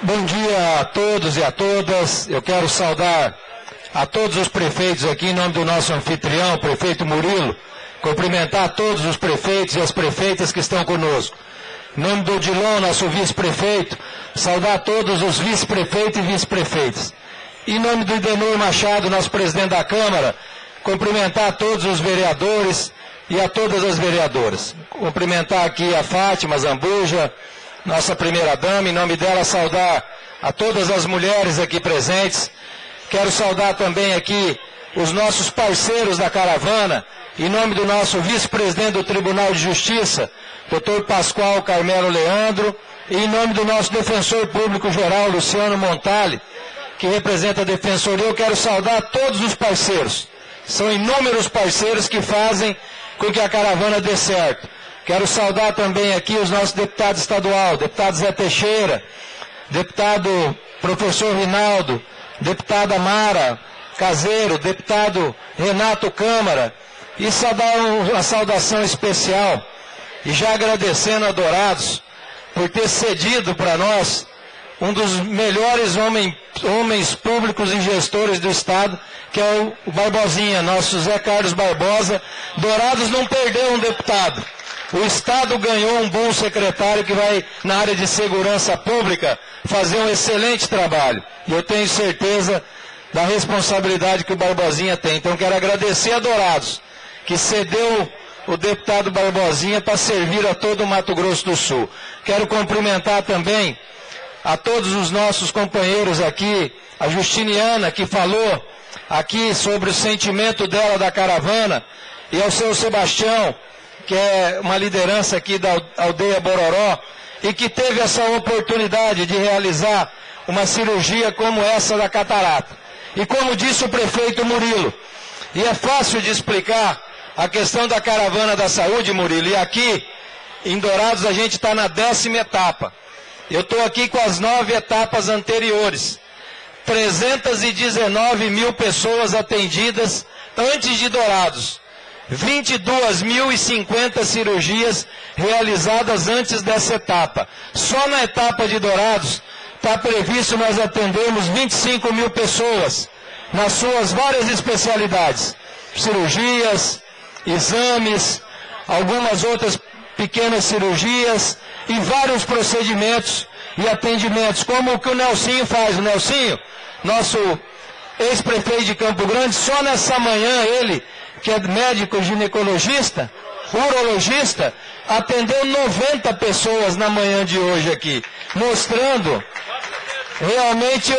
Bom dia a todos e a todas. Eu quero saudar a todos os prefeitos aqui em nome do nosso anfitrião, prefeito Murilo, cumprimentar todos os prefeitos e as prefeitas que estão conosco. Em nome do Odilon, nosso vice-prefeito, saudar todos os vice-prefeitos e vice-prefeitas. Em nome do Idenor Machado, nosso presidente da Câmara, cumprimentar todos os vereadores e a todas as vereadoras. Cumprimentar aqui a Fátima Zambuja, nossa primeira-dama, em nome dela saudar a todas as mulheres aqui presentes. Quero saudar também aqui os nossos parceiros da caravana, em nome do nosso vice-presidente do Tribunal de Justiça, Dr. Pascoal Carmelo Leandro, e em nome do nosso defensor público geral, Luciano Montali, que representa a Defensoria. Eu quero saudar todos os parceiros. São inúmeros parceiros que fazem com que a caravana dê certo. Quero saudar também aqui os nossos deputados estaduais, deputado Zé Teixeira, deputado professor Rinaldo, deputada Mara Caseiro, deputado Renato Câmara, e saudar uma saudação especial, e já agradecendo a Dourados por ter cedido para nós um dos melhores homens públicos e gestores do Estado, que é o Barbosinha, nosso Zé Carlos Barbosa. Dourados não perdeu um deputado. O Estado ganhou um bom secretário que vai, na área de segurança pública, fazer um excelente trabalho. E eu tenho certeza da responsabilidade que o Barbosinha tem. Então, quero agradecer a Dourados, que cedeu o deputado Barbosinha para servir a todo o Mato Grosso do Sul. Quero cumprimentar também a todos os nossos companheiros aqui, a Justiniana, que falou aqui sobre o sentimento dela da caravana, e ao seu Sebastião, que é uma liderança aqui da aldeia Bororó, e que teve essa oportunidade de realizar uma cirurgia como essa da catarata. E como disse o prefeito Murilo, e é fácil de explicar a questão da caravana da saúde, Murilo, e aqui em Dourados a gente está na 10ª etapa. Eu estou aqui com as 9 etapas anteriores. 319 mil pessoas atendidas antes de Dourados. 22.050 cirurgias realizadas antes dessa etapa. Só na etapa de Dourados está previsto nós atendermos 25 mil pessoas nas suas várias especialidades. Cirurgias, exames, algumas outras pequenas cirurgias e vários procedimentos e atendimentos, como o que o Nelsinho faz. O Nelsinho, nosso ex-prefeito de Campo Grande, só nessa manhã ele, que é médico ginecologista, urologista, atendeu 90 pessoas na manhã de hoje aqui, mostrando realmente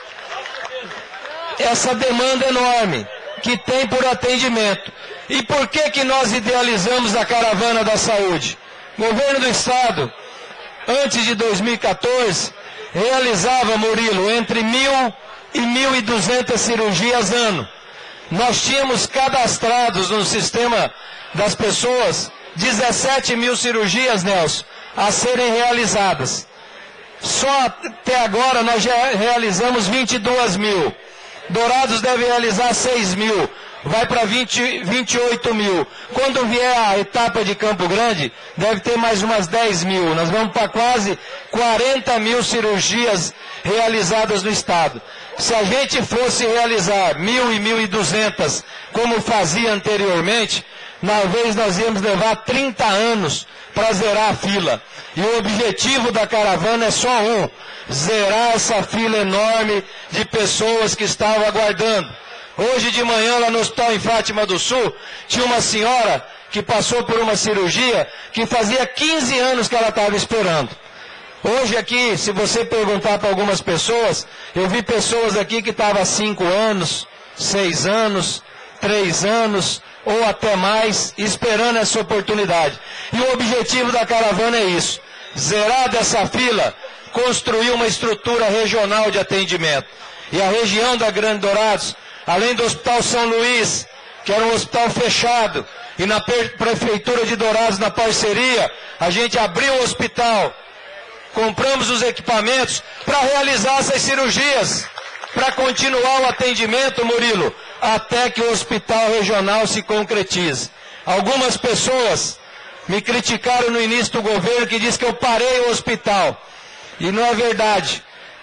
essa demanda enorme que tem por atendimento. E por que nós idealizamos a caravana da saúde? O governo do Estado, antes de 2014, realizava, Murilo, entre 1.000 e 1.200 cirurgias ano. Nós tínhamos cadastrados no sistema das pessoas 17 mil cirurgias, Nelson, a serem realizadas. Só até agora nós já realizamos 22 mil. Dourados deve realizar 6 mil. Vai para 28 mil. Quando vier a etapa de Campo Grande, deve ter mais umas 10 mil. Nós vamos para quase 40 mil cirurgias realizadas no Estado. Se a gente fosse realizar 1.000 e 1.200, como fazia anteriormente, na vez nós íamos levar 30 anos para zerar a fila. E o objetivo da caravana é só um: zerar essa fila enorme de pessoas que estavam aguardando. Hoje de manhã, lá no hospital em Fátima do Sul, tinha uma senhora que passou por uma cirurgia que fazia 15 anos que ela estava esperando. Hoje aqui, se você perguntar para algumas pessoas, eu vi pessoas aqui que estavam há 5 anos, 6 anos, 3 anos, ou até mais, esperando essa oportunidade. E o objetivo da caravana é isso: zerar dessa fila, construir uma estrutura regional de atendimento. E a região da Grande Dourados, além do Hospital São Luís, que era um hospital fechado, e na Prefeitura de Dourados, na parceria, a gente abriu o hospital, compramos os equipamentos para realizar essas cirurgias, para continuar o atendimento, Murilo, até que o hospital regional se concretize. Algumas pessoas me criticaram no início do governo, que disse que eu parei o hospital. E não é verdade.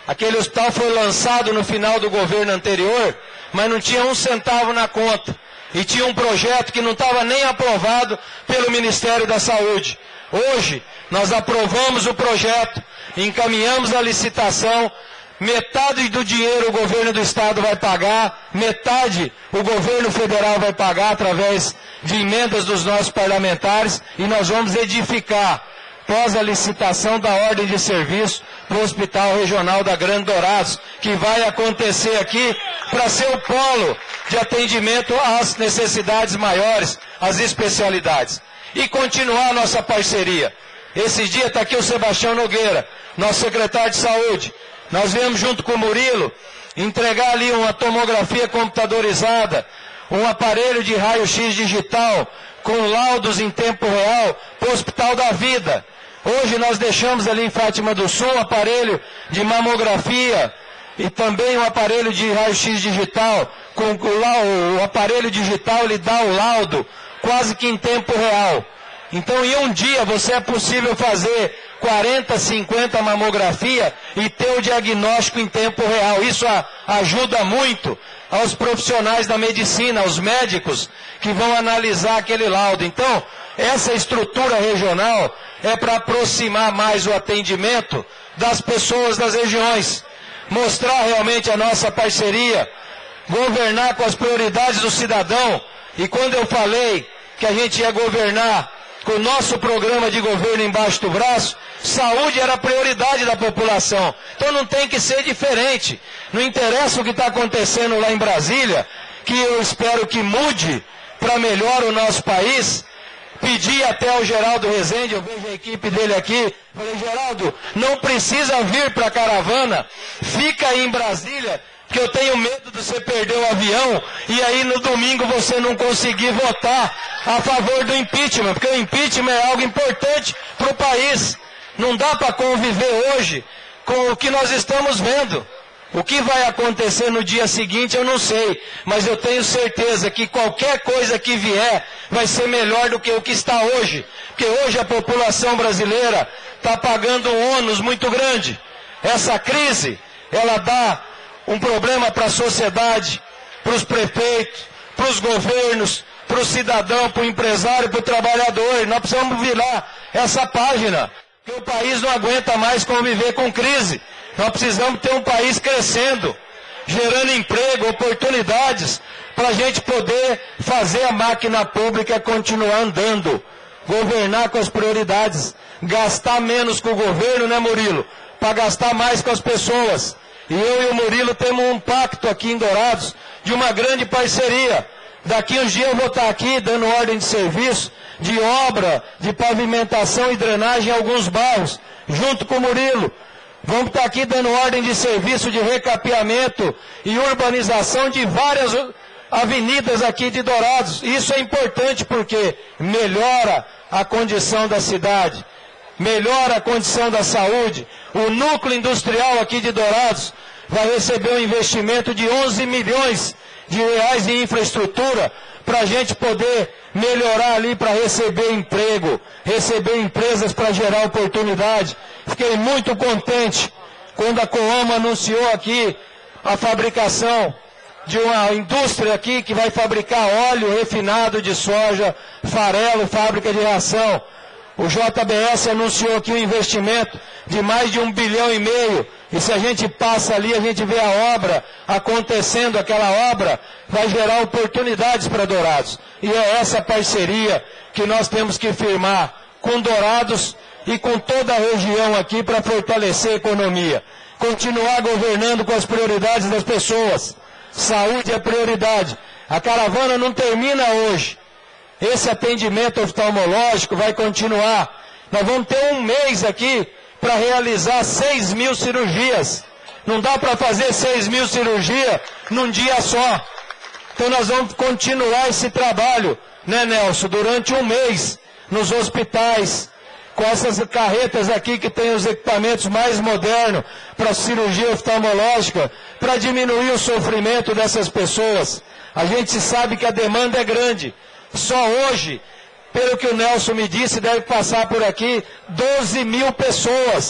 Aquele hospital foi lançado no final do governo anterior, mas não tinha um centavo na conta. E tinha um projeto que não estava nem aprovado pelo Ministério da Saúde. Hoje, nós aprovamos o projeto, encaminhamos a licitação, metade do dinheiro o governo do estado vai pagar, metade o governo federal vai pagar através de emendas dos nossos parlamentares, e nós vamos edificar, após a licitação da ordem de serviço, para o Hospital Regional da Grande Dourados, que vai acontecer aqui para ser o polo de atendimento às necessidades maiores, às especialidades. E continuar a nossa parceria. Esse dia está aqui o Sebastião Nogueira, nosso secretário de Saúde. Nós viemos junto com o Murilo entregar ali uma tomografia computadorizada, um aparelho de raio-x digital com laudos em tempo real para o Hospital da Vida. Hoje nós deixamos ali em Fátima do Sul um aparelho de mamografia e também um aparelho de raio-x digital. Com o aparelho digital ele dá o laudo quase que em tempo real. Então em um dia você é possível fazer 40, 50 mamografia e ter o diagnóstico em tempo real. Isso ajuda muito aos profissionais da medicina, aos médicos que vão analisar aquele laudo. Então, essa estrutura regional é para aproximar mais o atendimento das pessoas das regiões, mostrar realmente a nossa parceria, governar com as prioridades do cidadão. E quando eu falei que a gente ia governar com o nosso programa de governo embaixo do braço, saúde era a prioridade da população. Então não tem que ser diferente. Não interessa o que está acontecendo lá em Brasília, que eu espero que mude para melhor o nosso país. Pedi até ao Geraldo Rezende, eu vejo a equipe dele aqui, falei, Geraldo, não precisa vir para a caravana, fica aí em Brasília, porque eu tenho medo de você perder o avião e aí no domingo você não conseguir votar a favor do impeachment, porque o impeachment é algo importante para o país. Não dá para conviver hoje com o que nós estamos vendo. O que vai acontecer no dia seguinte eu não sei, mas eu tenho certeza que qualquer coisa que vier vai ser melhor do que o que está hoje. Porque hoje a população brasileira está pagando um ônus muito grande. Essa crise, ela dá um problema para a sociedade, para os prefeitos, para os governos, para o cidadão, para o empresário, para o trabalhador. Nós precisamos virar essa página, porque o país não aguenta mais conviver com crise. Nós precisamos ter um país crescendo, gerando emprego, oportunidades, para a gente poder fazer a máquina pública continuar andando, governar com as prioridades, gastar menos com o governo, né, Murilo? Para gastar mais com as pessoas. E eu e o Murilo temos um pacto aqui em Dourados de uma grande parceria. Daqui uns dias eu vou estar aqui dando ordem de serviço, de obra, de pavimentação e drenagem em alguns bairros, junto com o Murilo. Vamos estar aqui dando ordem de serviço de recapeamento e urbanização de várias avenidas aqui de Dourados. Isso é importante porque melhora a condição da cidade, melhora a condição da saúde. O núcleo industrial aqui de Dourados vai receber um investimento de 11 milhões de reais em infraestrutura para a gente poder melhorar ali, para receber emprego, receber empresas para gerar oportunidade. Fiquei muito contente quando a Coamo anunciou aqui a fabricação de uma indústria aqui que vai fabricar óleo refinado de soja, farelo, fábrica de ração. O JBS anunciou aqui um investimento de mais de 1,5 bilhão. E se a gente passa ali, a gente vê a obra acontecendo, aquela obra vai gerar oportunidades para Dourados. E é essa parceria que nós temos que firmar com Dourados e com toda a região aqui para fortalecer a economia. Continuar governando com as prioridades das pessoas. Saúde é prioridade. A caravana não termina hoje. Esse atendimento oftalmológico vai continuar. Nós vamos ter um mês aqui para realizar 6 mil cirurgias. Não dá para fazer 6 mil cirurgias num dia só. Então nós vamos continuar esse trabalho, né, Nelson, durante um mês, nos hospitais, com essas carretas aqui que tem os equipamentos mais modernos para cirurgia oftalmológica, para diminuir o sofrimento dessas pessoas. A gente sabe que a demanda é grande. Só hoje, pelo que o Nelson me disse, deve passar por aqui 12 mil pessoas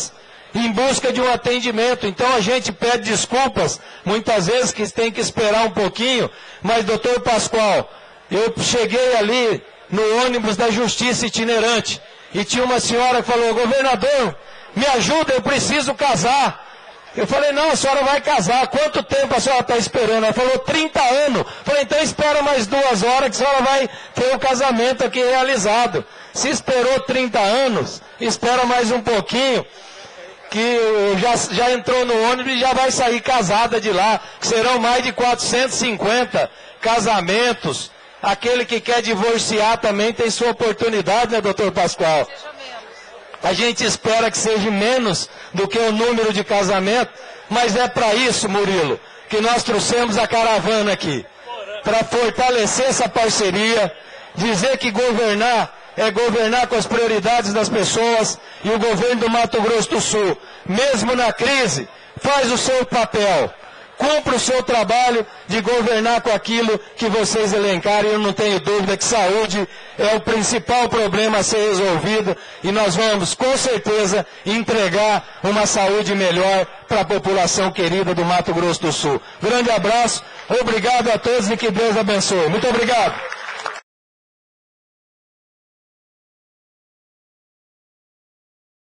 em busca de um atendimento. Então a gente pede desculpas, muitas vezes que tem que esperar um pouquinho, mas doutor Pascoal, eu cheguei ali no ônibus da Justiça Itinerante e tinha uma senhora que falou, governador, me ajuda, eu preciso casar. Eu falei, não, a senhora vai casar, quanto tempo a senhora está esperando? Ela falou, 30 anos. Eu falei, então espera mais 2 horas que a senhora vai ter o casamento aqui realizado. Se esperou 30 anos, espera mais um pouquinho, que já entrou no ônibus e já vai sair casada de lá, que serão mais de 450 casamentos. Aquele que quer divorciar também tem sua oportunidade, né, doutor Pascoal? A gente espera que seja menos do que o número de casamentos, mas é para isso, Murilo, que nós trouxemos a caravana aqui. Para fortalecer essa parceria, dizer que governar é governar com as prioridades das pessoas, e o governo do Mato Grosso do Sul, mesmo na crise, faz o seu papel. Cumpra o seu trabalho de governar com aquilo que vocês elencaram. Eu não tenho dúvida que saúde é o principal problema a ser resolvido e nós vamos, com certeza, entregar uma saúde melhor para a população querida do Mato Grosso do Sul. Grande abraço, obrigado a todos e que Deus abençoe. Muito obrigado.